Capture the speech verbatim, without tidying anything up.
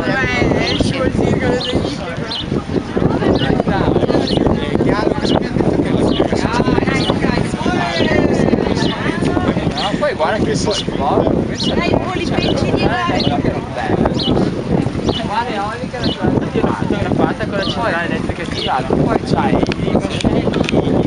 Beh, esci così con le deliciche. Poi guarda che si sposta, Dai, i polipenci di mare. guarda Olica la fotografata con la centrale elettrica attivata, poi c'hai i vascelli